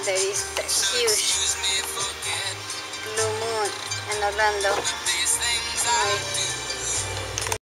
there is the huge blue moon in Orlando.